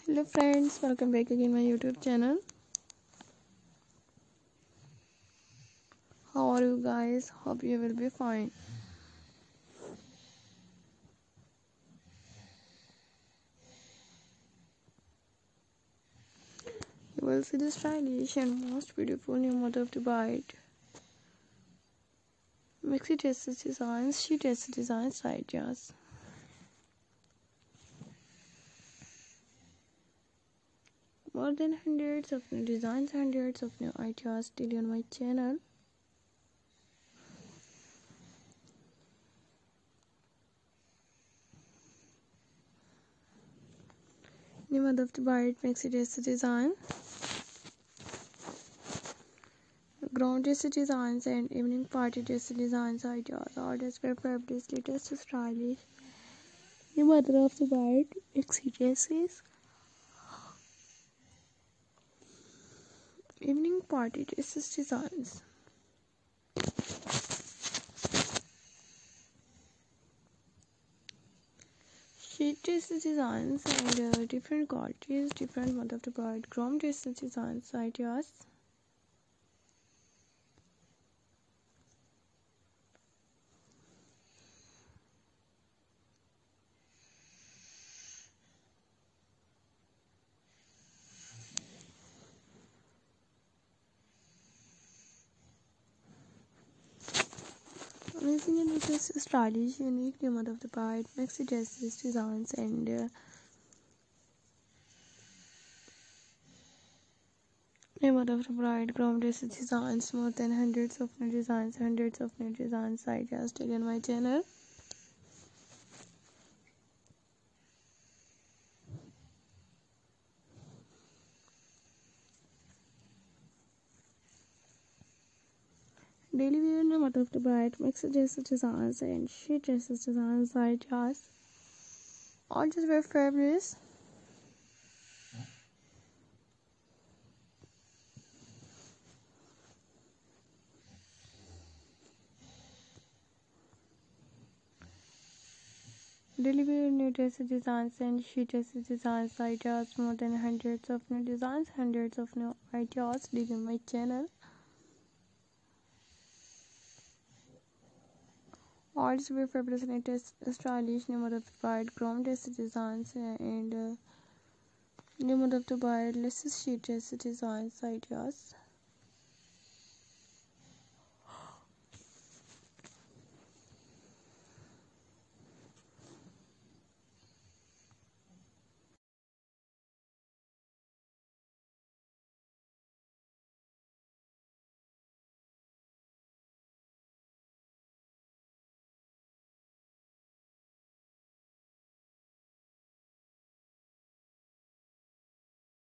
Hello friends, welcome back again my YouTube channel. How are you guys? Hope you will be fine. You will see the stylish and most beautiful new model of the bride. Maxi dresses designs, she dresses designs ideas. More than hundreds of new designs, hundreds of new ideas daily on my channel. New model of the bride maxi dresses design. Ground dress designs and evening party dress designs ideas. All dress were fabulous, latest stylish. New mother of the bride maxi dresses. Evening party dresses designs. Sheet dresses designs and different qualities, different mother of the bride. Groom dresses designs ideas. Amazing and latest stylish, unique new mother of the bride, maxi dresses designs and new mother of the bride, groom dresses designs. More than hundreds of new designs ideas daily on my channel. Daily wear new mother of the bride, maxi dresses designs and she dresses designs ideas. All just very fabulous. Daily wear new dresses designs and she dresses designs ideas. More than hundreds of new designs, hundreds of new ideas daily on my channel. All is very fabulous and latest stylish new mother of the bride, groom dresses designs and new mother of the bride, latest she dresses designs ideas.